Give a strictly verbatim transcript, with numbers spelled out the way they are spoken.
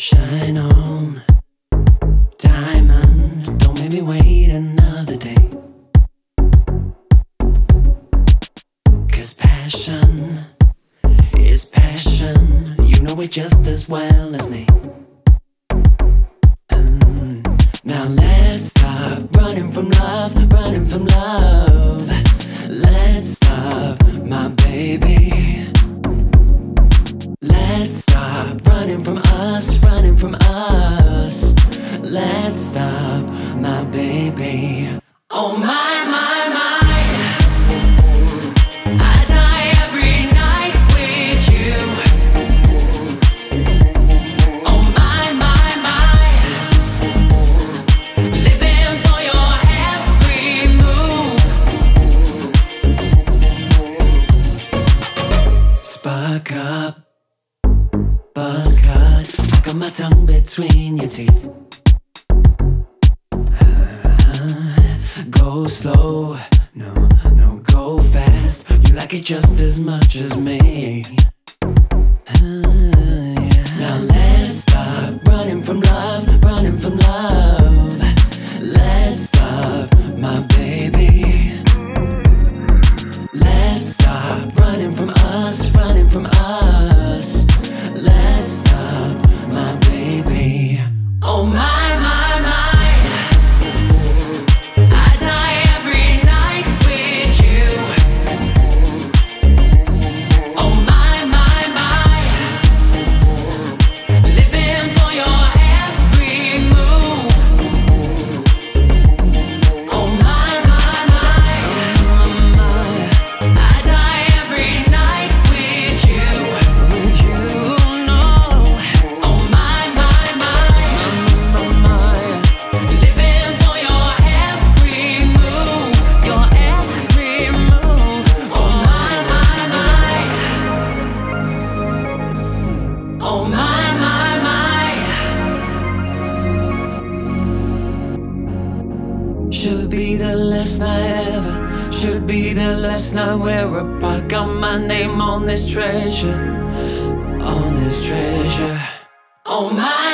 Shine on, diamond, don't make me wait another day. Cause passion is passion, you know it just as well as me. um, Now let's stop running from love, running from love. Let's stop, my baby. Let's stop running from us, running from us. Let's stop, my baby. Oh my, my, my, I die every night with you. Oh my, my, my, living for your every move. Spark up, buzz cut, I got my tongue between your teeth. uh, Go slow, no, no, go fast. You like it just as much as me. uh, yeah. Now let's stop running from love, running from love. Let's stop, my baby. Let's stop running from us, running from us. Let's stop, my baby. Oh my, my, my, I die every night with you. Oh my, my, my, living for your every move. Oh my, my, my, I die every night with you. With you, no. Oh my, my, my, living for your every move, your every move. Oh my, my, my, oh my, my, my. Should be the last night ever, should be the last night we're apart. Got my name on this treasure, on this treasure. Oh my.